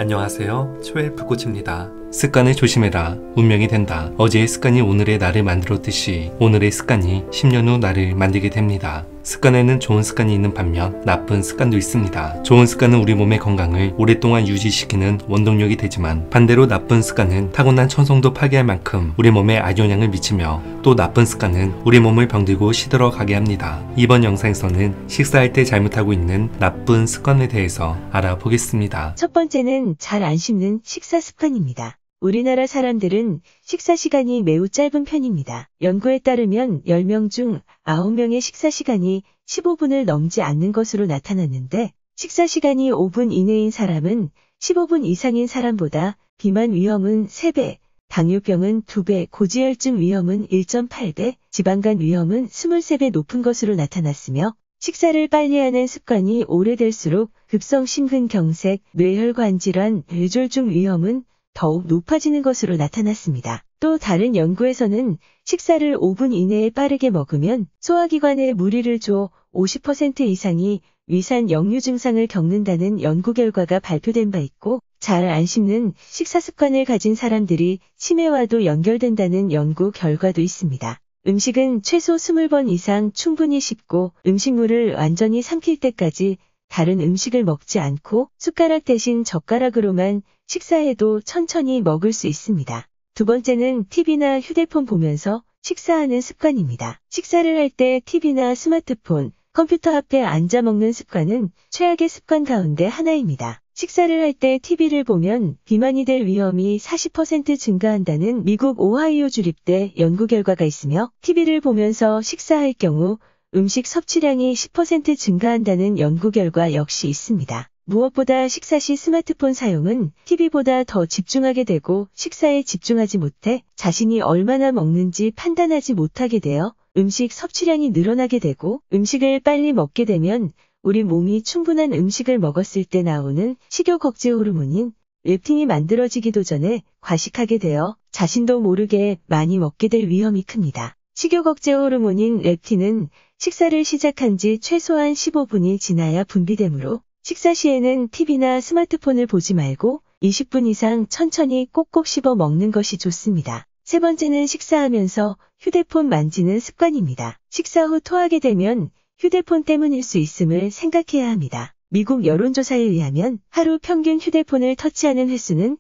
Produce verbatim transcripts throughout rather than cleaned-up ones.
안녕하세요. 초엘프 코치입니다. 습관을 조심해라. 운명이 된다. 어제의 습관이 오늘의 나를 만들었듯이 오늘의 습관이 십 년 후 나를 만들게 됩니다. 습관에는 좋은 습관이 있는 반면 나쁜 습관도 있습니다. 좋은 습관은 우리 몸의 건강을 오랫동안 유지시키는 원동력이 되지만 반대로 나쁜 습관은 타고난 천성도 파괴할 만큼 우리 몸에 악영향을 미치며 또 나쁜 습관은 우리 몸을 병들고 시들어가게 합니다. 이번 영상에서는 식사할 때 잘못하고 있는 나쁜 습관에 대해서 알아보겠습니다. 첫 번째는 잘 안 씹는 식사 습관입니다. 우리나라 사람들은 식사 시간이 매우 짧은 편입니다. 연구에 따르면 열 명 중 아홉 명의 식사 시간이 십오 분을 넘지 않는 것으로 나타났는데 식사 시간이 오 분 이내인 사람은 십오 분 이상인 사람보다 비만 위험은 세 배, 당뇨병은 두 배, 고지혈증 위험은 일 점 팔 배, 지방간 위험은 이십삼 배 높은 것으로 나타났으며 식사를 빨리 하는 습관이 오래될수록 급성 심근경색, 뇌혈관 질환, 뇌졸중 위험은 더욱 높아지는 것으로 나타났습니다. 또 다른 연구에서는 식사를 오 분 이내에 빠르게 먹으면 소화기관에 무리를 줘 오십 퍼센트 이상이 위산 역류 증상을 겪는다는 연구 결과가 발표된 바 있고 잘 안 씹는 식사 습관을 가진 사람들이 치매와도 연결된다는 연구 결과도 있습니다. 음식은 최소 이십 번 이상 충분히 씹고 음식물을 완전히 삼킬 때까지 다른 음식을 먹지 않고 숟가락 대신 젓가락으로만 식사해도 천천히 먹을 수 있습니다. 두 번째는 티비나 휴대폰 보면서 식사하는 습관입니다. 식사를 할 때 티비나 스마트폰, 컴퓨터 앞에 앉아 먹는 습관은 최악의 습관 가운데 하나입니다. 식사를 할 때 티비를 보면 비만이 될 위험이 사십 퍼센트 증가한다는 미국 오하이오 주립대 연구 결과가 있으며 티비를 보면서 식사할 경우 음식 섭취량이 십 퍼센트 증가한다는 연구 결과 역시 있습니다. 무엇보다 식사 시 스마트폰 사용은 티비보다 더 집중하게 되고 식사에 집중하지 못해 자신이 얼마나 먹는지 판단하지 못하게 되어 음식 섭취량이 늘어나게 되고 음식을 빨리 먹게 되면 우리 몸이 충분한 음식을 먹었을 때 나오는 식욕 억제 호르몬인 렙틴이 만들어지기도 전에 과식하게 되어 자신도 모르게 많이 먹게 될 위험이 큽니다. 식욕 억제 호르몬인 렙틴은 식사를 시작한 지 최소한 십오 분이 지나야 분비되므로 식사 시에는 티비나 스마트폰을 보지 말고 이십 분 이상 천천히 꼭꼭 씹어 먹는 것이 좋습니다. 세 번째는 식사하면서 휴대폰 만지는 습관입니다. 식사 후 토하게 되면 휴대폰 때문일 수 있음을 생각해야 합니다. 미국 여론조사에 의하면 하루 평균 휴대폰을 터치하는 횟수는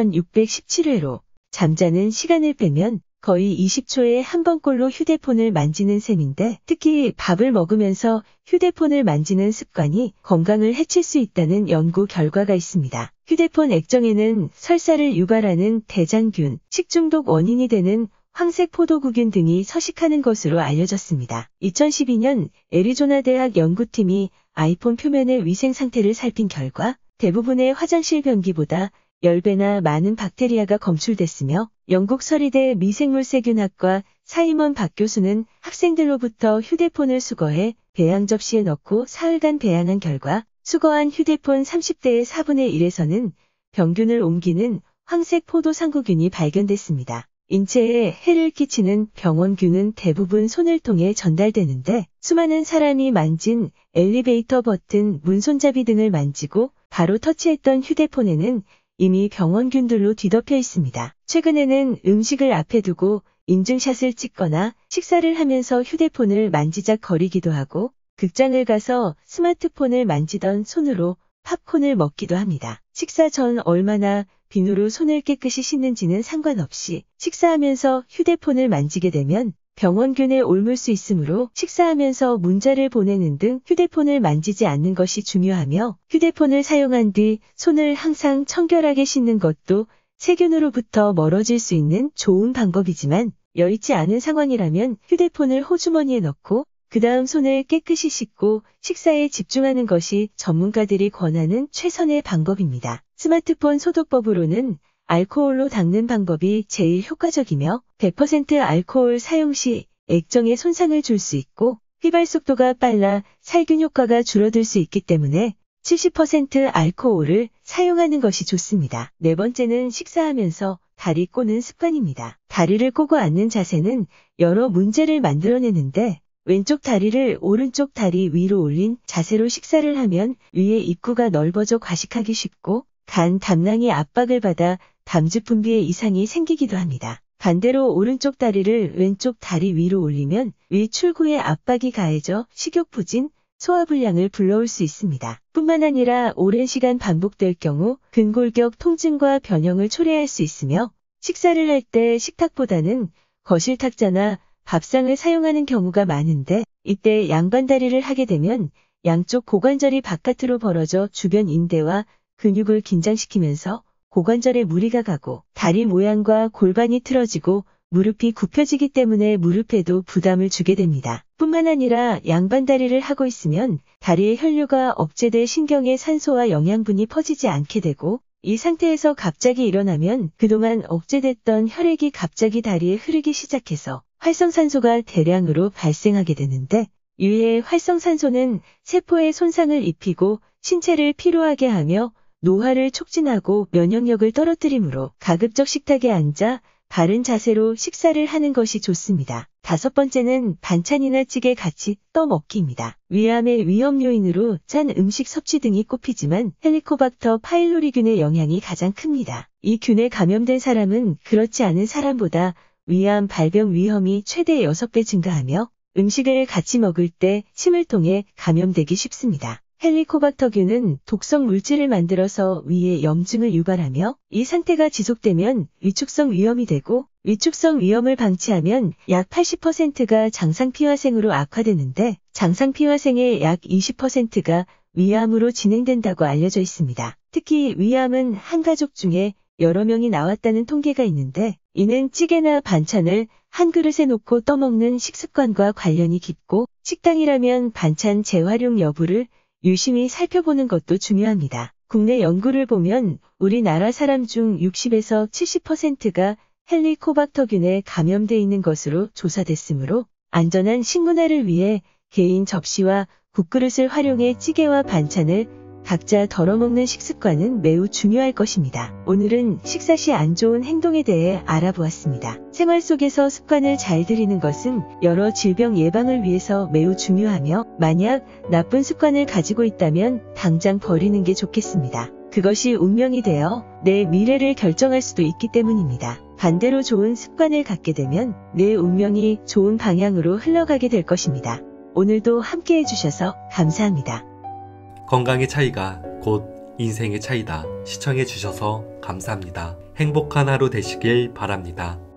이천육백십칠 회로 잠자는 시간을 빼면 거의 이십 초에 한 번꼴로 휴대폰을 만지는 셈인데 특히 밥을 먹으면서 휴대폰을 만지는 습관이 건강을 해칠 수 있다는 연구 결과가 있습니다. 휴대폰 액정에는 설사를 유발하는 대장균, 식중독 원인이 되는 황색 포도구균 등이 서식하는 것으로 알려졌습니다. 이천십이 년 애리조나 대학 연구팀이 아이폰 표면의 위생 상태를 살핀 결과 대부분의 화장실 변기보다 십 배나 많은 박테리아가 검출됐으며 영국 서리대 미생물 세균학과 사이먼 박 교수는 학생들로부터 휴대폰을 수거해 배양 접시에 넣고 사흘간 배양한 결과 수거한 휴대폰 삼십 대의 사분의 일에서는 병균을 옮기는 황색 포도 상구균이 발견됐습니다. 인체에 해를 끼치는 병원균은 대부분 손을 통해 전달되는데 수많은 사람이 만진 엘리베이터 버튼, 문손잡이 등을 만지고 바로 터치했던 휴대폰에는 이미 병원균들로 뒤덮여 있습니다. 최근에는 음식을 앞에 두고 인증샷을 찍거나 식사를 하면서 휴대폰을 만지작거리기도 하고 극장을 가서 스마트폰을 만지던 손으로 팝콘을 먹기도 합니다. 식사 전 얼마나 비누로 손을 깨끗이 씻는지는 상관없이 식사하면서 휴대폰을 만지게 되면 병원균에 옮을 수 있으므로 식사하면서 문자를 보내는 등 휴대폰을 만지지 않는 것이 중요하며 휴대폰을 사용한 뒤 손을 항상 청결하게 씻는 것도 세균으로부터 멀어질 수 있는 좋은 방법이지만 여의치 않은 상황이라면 휴대폰을 호주머니에 넣고 그 다음 손을 깨끗이 씻고 식사에 집중하는 것이 전문가들이 권하는 최선의 방법입니다. 스마트폰 소독법으로는 알코올로 닦는 방법이 제일 효과적이며 백 퍼센트 알코올 사용 시 액정에 손상을 줄 수 있고 휘발 속도가 빨라 살균 효과가 줄어들 수 있기 때문에 칠십 퍼센트 알코올을 사용하는 것이 좋습니다. 네 번째는 식사하면서 다리 꼬는 습관입니다. 다리를 꼬고 앉는 자세는 여러 문제를 만들어내는데 왼쪽 다리를 오른쪽 다리 위로 올린 자세로 식사를 하면 위의 입구가 넓어져 과식하기 쉽고 간 담낭이 압박을 받아 담즙 분비에 이상이 생기기도 합니다. 반대로 오른쪽 다리를 왼쪽 다리 위로 올리면 위 출구에 압박이 가해져 식욕부진, 소화불량을 불러올 수 있습니다. 뿐만 아니라 오랜 시간 반복될 경우 근골격 통증과 변형을 초래할 수 있으며 식사를 할 때 식탁보다는 거실 탁자나 밥상을 사용하는 경우가 많은데 이때 양반다리를 하게 되면 양쪽 고관절이 바깥으로 벌어져 주변 인대와 근육을 긴장시키면서 고관절에 무리가 가고 다리 모양과 골반이 틀어지고 무릎이 굽혀지기 때문에 무릎에도 부담을 주게 됩니다. 뿐만 아니라 양반다리를 하고 있으면 다리의 혈류가 억제돼 신경에 산소와 영양분이 퍼지지 않게 되고 이 상태에서 갑자기 일어나면 그동안 억제됐던 혈액이 갑자기 다리에 흐르기 시작해서 활성산소가 대량으로 발생하게 되는데 이외에 활성산소는 세포에 손상을 입히고 신체를 피로하게 하며 노화를 촉진하고 면역력을 떨어뜨리므로 가급적 식탁에 앉아 바른 자세로 식사를 하는 것이 좋습니다. 다섯 번째는 반찬이나 찌개 같이 떠먹기입니다. 위암의 위험 요인으로 짠 음식 섭취 등이 꼽히지만 헬리코박터 파일로리균의 영향이 가장 큽니다. 이 균에 감염된 사람은 그렇지 않은 사람보다 위암 발병 위험이 최대 여섯 배 증가하며 음식을 같이 먹을 때 침을 통해 감염되기 쉽습니다. 헬리코박터균은 독성 물질을 만들어서 위에 염증을 유발하며 이 상태가 지속되면 위축성 위염이 되고 위축성 위염을 방치하면 약 팔십 퍼센트가 장상피화생으로 악화되는데 장상피화생의 약 이십 퍼센트가 위암으로 진행된다고 알려져 있습니다. 특히 위암은 한 가족 중에 여러 명이 나왔다는 통계가 있는데 이는 찌개나 반찬을 한 그릇에 놓고 떠먹는 식습관과 관련이 깊고 식당이라면 반찬 재활용 여부를 유심히 살펴보는 것도 중요합니다. 국내 연구를 보면 우리나라 사람 중 육십에서 칠십 퍼센트가 헬리코박터균에 감염돼 있는 것으로 조사됐으므로 안전한 식문화를 위해 개인 접시와 국그릇을 활용해 찌개와 반찬을 각자 덜어먹는 식습관은 매우 중요할 것입니다. 오늘은 식사 시 안 좋은 행동에 대해 알아보았습니다. 생활 속에서 습관을 잘 들이는 것은 여러 질병 예방을 위해서 매우 중요하며 만약 나쁜 습관을 가지고 있다면 당장 버리는 게 좋겠습니다. 그것이 운명이 되어 내 미래를 결정할 수도 있기 때문입니다. 반대로 좋은 습관을 갖게 되면 내 운명이 좋은 방향으로 흘러가게 될 것입니다. 오늘도 함께 해주셔서 감사합니다. 건강의 차이가 곧 인생의 차이다. 시청해주셔서 감사합니다. 행복한 하루 되시길 바랍니다.